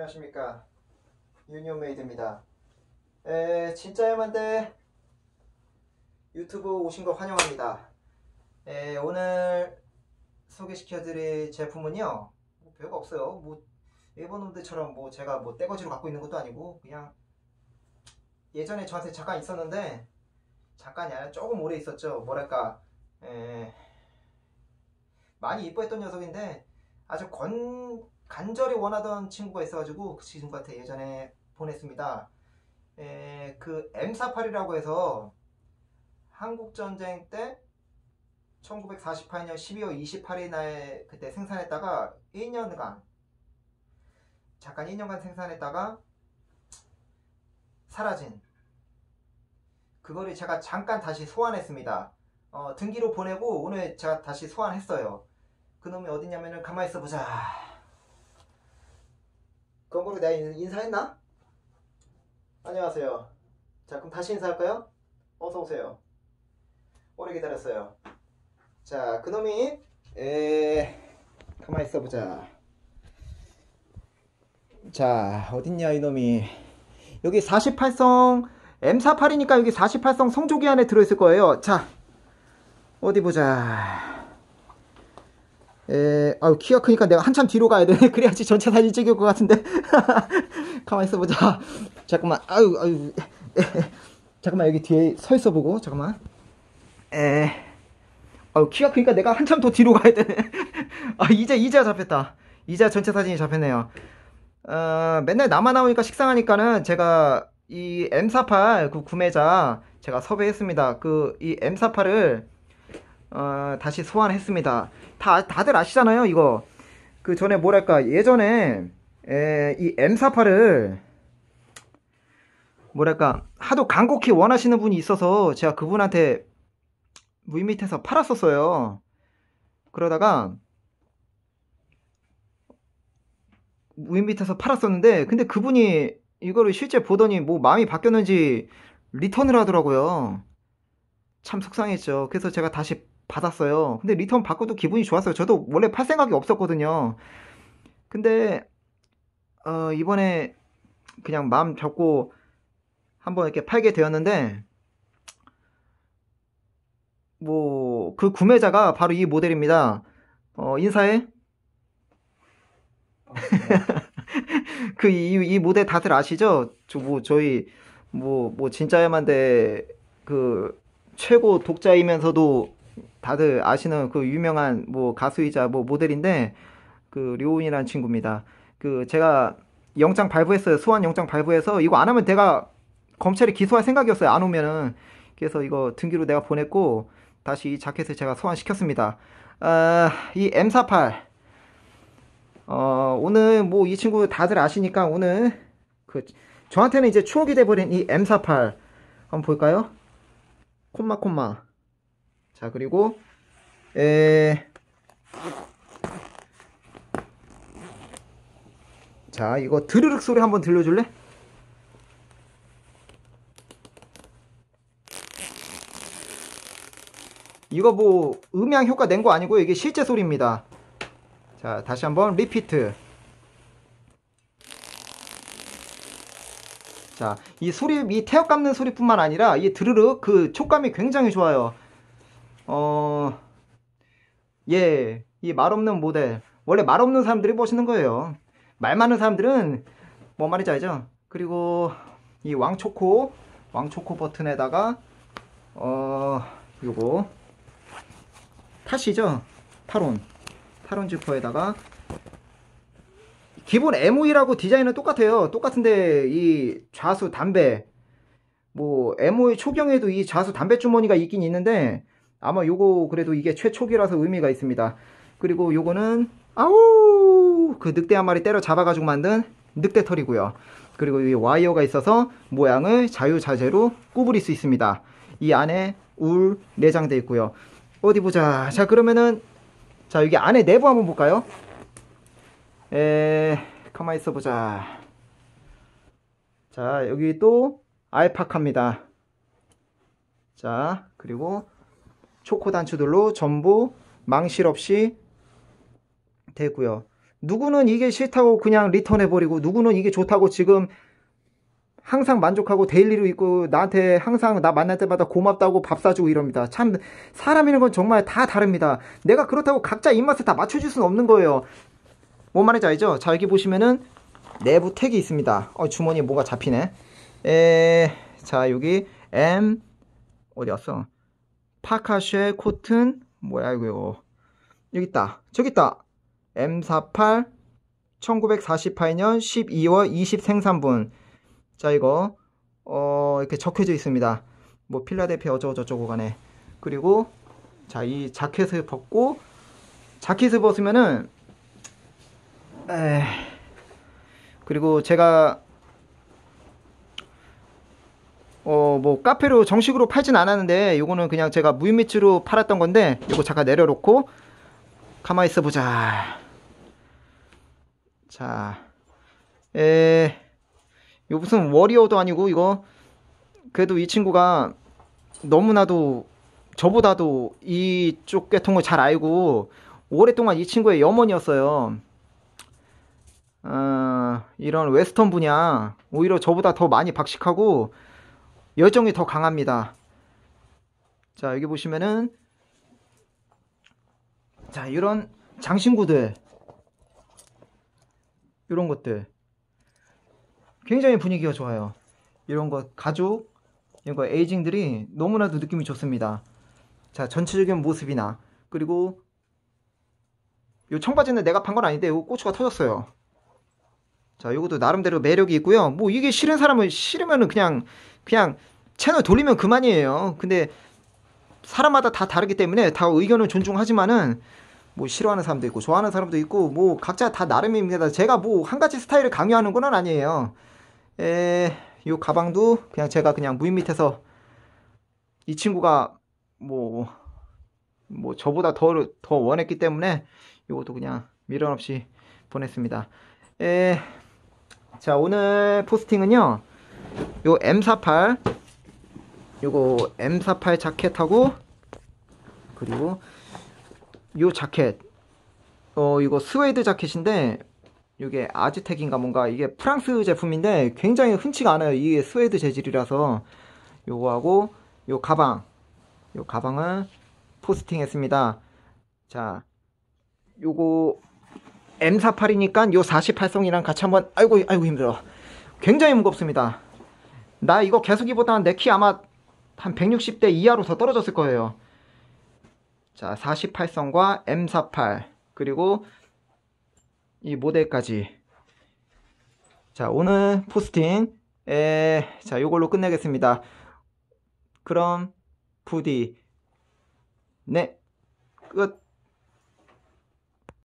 안녕하십니까, 유니온메이드입니다. 진짜 야만데 유튜브 오신 거 환영합니다. 오늘 소개시켜드릴 제품은요, 뭐 별거 없어요. 뭐 일본 놈들처럼 뭐 제가 뭐 떼거지로 갖고 있는 것도 아니고, 그냥 예전에 저한테 잠깐 있었는데, 잠깐이 아니라 조금 오래 있었죠. 뭐랄까, 많이 이뻐했던 녀석인데 아주 간절히 원하던 친구가 있어가지고 그 친구한테 예전에 보냈습니다. 그 M48이라고 해서 한국전쟁 때 1948년 12월 28일 날 그때 생산했다가 1년간, 잠깐 1년간 생산했다가 사라진 그거를 제가 잠깐 다시 소환했습니다. 등기로 보내고 오늘 제가 다시 소환했어요. 그놈이 어디냐면은, 가만히 있어보자. 그거로 내가 인사했나? 안녕하세요. 자, 그럼 다시 인사할까요? 어서오세요. 오래 기다렸어요. 자, 그놈이 가만히 있어보자. 자, 어딨냐 이놈이. 여기 48성 M48이니까 여기 48성 성조기 안에 들어있을 거예요. 자, 어디 보자. 키가 크니까 내가 한참 뒤로 가야 돼. 그래야지 전체 사진 찍을 것 같은데. 가만히 있어보자. 잠깐만. 잠깐만, 여기 뒤에 서 있어 보고. 잠깐만. 키가 크니까 내가 한참 더 뒤로 가야 되네. 이제 잡혔다. 이제 전체 사진이 잡혔네요. 맨날 나만 나오니까 식상하니까는 제가 이 M48 그 구매자 제가 섭외했습니다. 이 M48을 다시 소환했습니다. 다들 아시잖아요, 이거. 그 전에 뭐랄까, 예전에 이 M48을 뭐랄까 하도 간곡히 원하시는 분이 있어서 제가 그분한테 무인밑에서 팔았었어요. 그러다가 무인밑에서 팔았었는데, 근데 그분이 이거를 실제 보더니 뭐 마음이 바뀌었는지 리턴을 하더라고요. 참 속상했죠. 그래서 제가 다시 받았어요. 근데 리턴 받고도 기분이 좋았어요. 저도 원래 팔 생각이 없었거든요. 근데 이번에 그냥 마음 잡고 한번 이렇게 팔게 되었는데, 뭐 그 구매자가 바로 이 모델입니다. 인사해. 이 모델 다들 아시죠? 저희 진짜야만데 그 최고 독자이면서도 다들 아시는 그 유명한 뭐 가수이자 뭐 모델인데, 그 료운이라는 친구입니다. 제가 영장 발부했어요. 소환 영장 발부해서 이거 안 하면 내가 검찰에 기소할 생각이었어요. 안 오면은. 그래서 이거 등기로 내가 보냈고 다시 이 자켓을 제가 소환시켰습니다. 이 M48 오늘 뭐 이 친구 다들 아시니까 오늘 저한테는 이제 추억이 돼버린 이 M48 한번 볼까요? 콤마. 자, 그리고 자, 이거 드르륵 소리 한번 들려줄래? 이거 뭐 음향 효과 낸 거 아니고 이게 실제 소리입니다. 자, 다시 한번 리피트. 자, 이 소리, 이 태엽 감는 소리뿐만 아니라 이 드르륵 그 촉감이 굉장히 좋아요. 이 말없는 모델. 원래 말없는 사람들이 보시는 거예요. 말 많은 사람들은 뭔 말인지 알죠? 그리고 이 왕초코 버튼에다가 요거 탓이죠. 타론 지퍼에다가 기본 MOE라고 디자인은 똑같아요. 똑같은데 이 좌수 담배, 뭐 MOE 초경에도 이 좌수 담배 주머니가 있긴 있는데 아마 요거 그래도 이게 최초기라서 의미가 있습니다. 그리고 요거는 그 늑대 한 마리 때려 잡아가지고 만든 늑대 털이고요. 그리고 이 와이어가 있어서 모양을 자유자재로 구부릴 수 있습니다. 이 안에 울 내장되어 있고요. 어디 보자. 자, 그러면은 자, 여기 안에 내부 한번 볼까요? 가만히 있어 보자. 자, 여기 또 알파카입니다. 자, 그리고 초코 단추들로 전부 망실 없이 되고요. 누구는 이게 싫다고 그냥 리턴해버리고, 누구는 이게 좋다고 지금 항상 만족하고 데일리로 입고 나한테 항상 나 만날 때마다 고맙다고 밥 사주고 이럽니다. 참 사람이라는 건 정말 다 다릅니다. 내가 그렇다고 각자 입맛에 다 맞춰줄 수는 없는 거예요. 뭔 말인지 알죠? 자, 여기 보시면은 내부 택이 있습니다. 주머니에 뭐가 잡히네. 자, 여기 M 어디 갔어? 파카쉐 코튼 뭐야 이거. 여기 있다. 저기 있다. M48 1948년 12월 20 생산분. 자, 이거 이렇게 적혀져 있습니다. 뭐 필라델피아 어쩌고저쩌고 간에. 그리고 자, 이 자켓을 벗고, 자켓을 벗으면은 그리고 제가 뭐 카페로 정식으로 팔진 않았는데, 요거는 그냥 제가 무임미츠로 팔았던 건데, 요거 잠깐 내려놓고 가만히 있어 보자. 자, 이거 무슨 워리어도 아니고, 이거 그래도 이 친구가 너무나도 저보다도 이쪽 계통을 잘 알고 오랫동안 이 친구의 염원이었어요. 이런 웨스턴 분야 오히려 저보다 더 많이 박식하고 열정이 더 강합니다. 자, 여기 보시면은 자, 이런 장신구들, 이런 것들 굉장히 분위기가 좋아요. 이런 거 가죽, 이런 거 에이징들이 너무나도 느낌이 좋습니다. 자, 전체적인 모습이나, 그리고 요 청바지는 내가 판 건 아닌데 요 고추가 터졌어요. 자, 요것도 나름대로 매력이 있고요. 뭐 이게 싫은 사람은 싫으면은 그냥 채널 돌리면 그만이에요. 근데 사람마다 다 다르기 때문에 다 의견은 존중하지만은, 뭐 싫어하는 사람도 있고 좋아하는 사람도 있고 뭐 각자 다 나름입니다. 제가 뭐 한 가지 스타일을 강요하는 건 아니에요. 요 가방도 그냥 제가 그냥 무인 밑에서 이 친구가 뭐 저보다 더 원했기 때문에 요것도 그냥 미련 없이 보냈습니다. 자, 오늘 포스팅은요, 요 M48, 요거 M48 자켓하고, 그리고 요 자켓, 이거 스웨이드 자켓인데, 이게 아즈텍인가 뭔가, 이게 프랑스 제품인데 굉장히 흔치가 않아요. 이게 스웨이드 재질이라서. 요거하고 요 가방을 포스팅 했습니다. 자, 요거 M48이니까 요 48성이랑 같이 한번, 아이고 힘들어. 굉장히 무겁습니다. 나 이거 계속 입었다면 내 키 아마 한 160대 이하로 더 떨어졌을 거예요. 자, 48성과 M48, 그리고 이 모델까지. 자, 오늘 포스팅 자, 요걸로 끝내겠습니다. 그럼 부디 네, 끝.